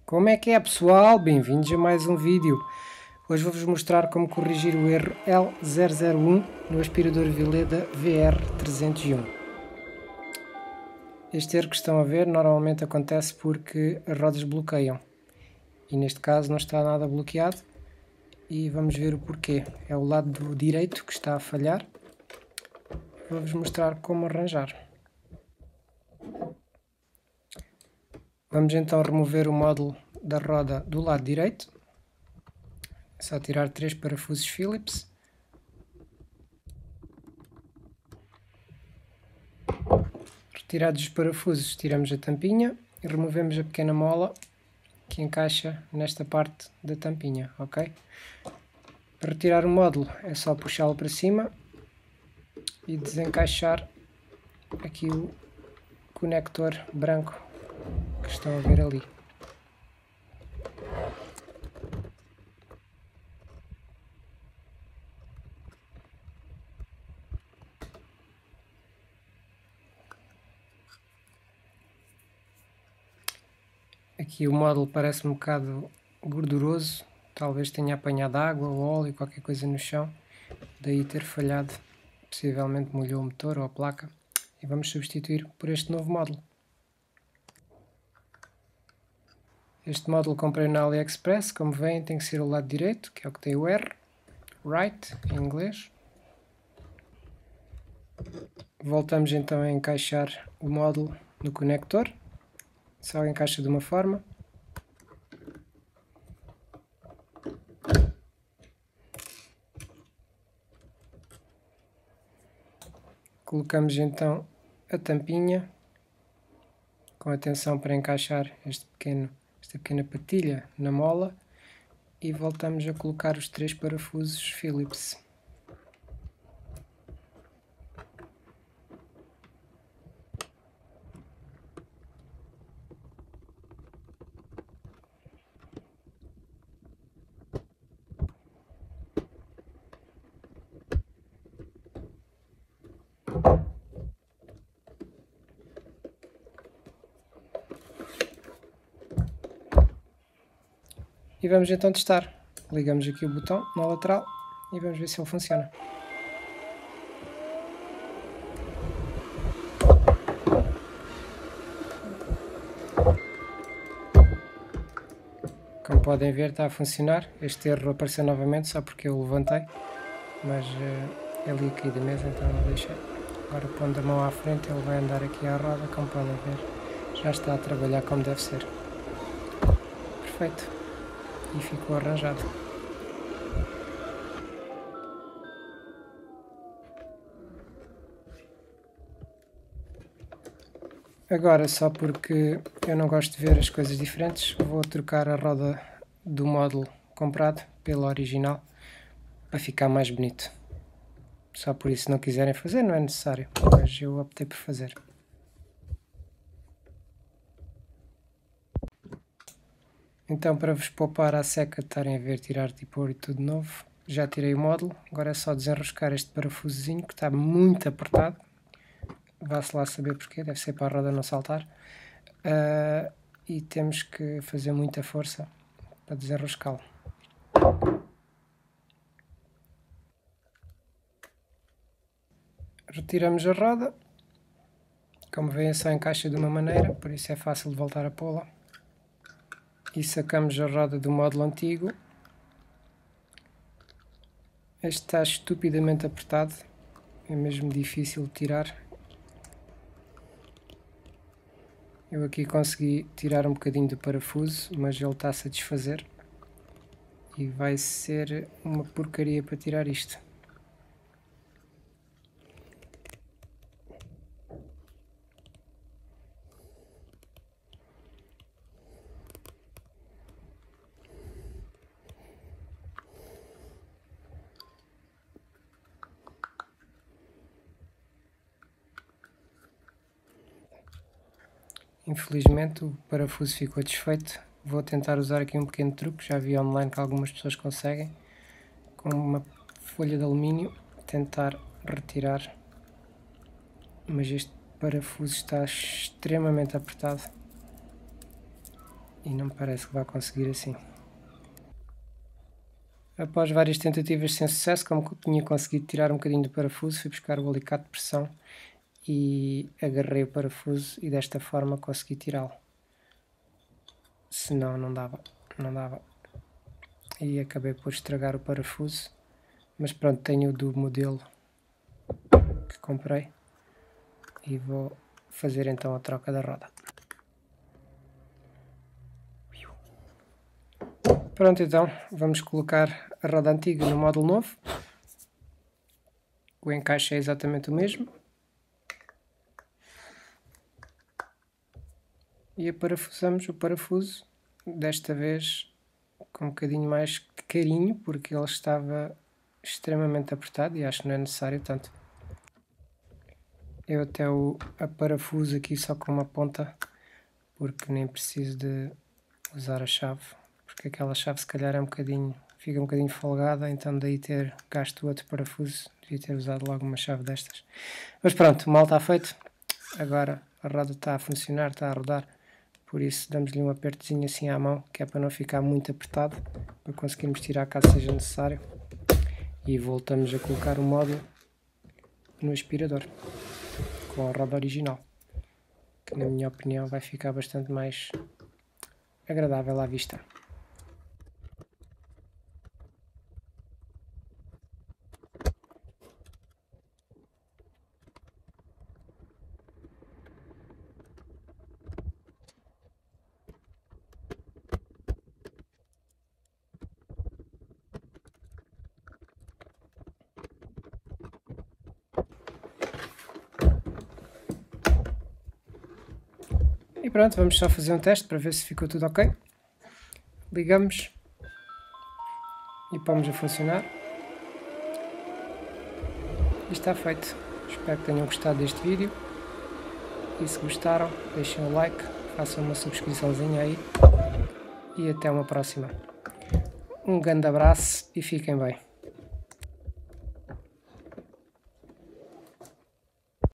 Como é que é, pessoal? Bem-vindos a mais um vídeo. Hoje vou-vos mostrar como corrigir o erro L001 no aspirador Veleda VR301. Este erro que estão a ver normalmente acontece porque as rodas bloqueiam. E neste caso não está nada bloqueado. E vamos ver o porquê. É o lado direito que está a falhar. Vou-vos mostrar como arranjar. Vamos então remover o módulo da roda do lado direito. É só tirar 3 parafusos Phillips. Retirados os parafusos, tiramos a tampinha e removemos a pequena mola que encaixa nesta parte da tampinha, ok? Para retirar o módulo é só puxá-lo para cima e desencaixar aqui o conector branco que estão a ver ali. Aqui o módulo parece um bocado gorduroso, talvez tenha apanhado água ou óleo, qualquer coisa no chão, daí ter falhado, possivelmente molhou o motor ou a placa, e vamos substituir por este novo módulo. Este módulo comprei na AliExpress, como veem tem que ser o lado direito, que é o que tem o R, right em inglês. Voltamos então a encaixar o módulo no conector, só encaixa de uma forma. Colocamos então a tampinha, com atenção para encaixar esta pequena patilha na mola e voltamos a colocar os 3 parafusos Phillips. E vamos então testar. Ligamos aqui o botão na lateral e vamos ver se ele funciona. Como podem ver, está a funcionar. Este erro apareceu novamente só porque eu levantei, mas ele ia cair da mesa, então não deixei. Agora pondo a mão à frente ele vai andar aqui à roda, como podem ver. Já está a trabalhar como deve ser. Perfeito. E ficou arranjado. Agora, só porque eu não gosto de ver as coisas diferentes, vou trocar a roda do módulo comprado pela original para ficar mais bonito. Só por isso, se não quiserem fazer, não é necessário, mas eu optei por fazer. Então, para vos poupar à seca de estarem a ver tirar tipo e tudo novo, já tirei o módulo. Agora é só desenroscar este parafusozinho que está muito apertado. Vá-se lá saber porquê, deve ser para a roda não saltar. E temos que fazer muita força para desenroscá-lo. Retiramos a roda. Como veem, só encaixa de uma maneira, por isso é fácil de voltar a pô-la. E sacamos a roda do módulo antigo. Este está estupidamente apertado, é mesmo difícil de tirar. Eu aqui consegui tirar um bocadinho do parafuso, mas ele está-se a desfazer. E vai ser uma porcaria para tirar isto. Infelizmente o parafuso ficou desfeito. Vou tentar usar aqui um pequeno truque, já vi online que algumas pessoas conseguem. Com uma folha de alumínio tentar retirar, mas este parafuso está extremamente apertado e não me parece que vai conseguir assim. Após várias tentativas sem sucesso, como tinha conseguido tirar um bocadinho do parafuso, fui buscar o alicate de pressão e agarrei o parafuso e desta forma consegui tirá-lo. Senão não dava. E acabei por estragar o parafuso, mas pronto, tenho o do modelo que comprei e vou fazer então a troca da roda. Pronto, então vamos colocar a roda antiga no módulo novo. O encaixe é exatamente o mesmo. E aparafusamos o parafuso, desta vez com um bocadinho mais de carinho, porque ele estava extremamente apertado e acho que não é necessário tanto. Eu até o aparafuso aqui só com uma ponta, porque nem preciso de usar a chave, porque aquela chave se calhar fica um bocadinho folgada, então daí ter gasto o outro parafuso, devia ter usado logo uma chave destas. Mas pronto, o mal está feito, agora a roda está a funcionar, está a rodar, por isso damos-lhe um apertozinho assim à mão, que é para não ficar muito apertado, para conseguirmos tirar caso seja necessário. E voltamos a colocar o módulo no aspirador, com a roda original, que na minha opinião vai ficar bastante mais agradável à vista. E pronto, vamos só fazer um teste para ver se ficou tudo ok. Ligamos e pomos a funcionar. E está feito. Espero que tenham gostado deste vídeo. E se gostaram, deixem um like, façam uma subscriçãozinha aí. E até uma próxima. Um grande abraço e fiquem bem.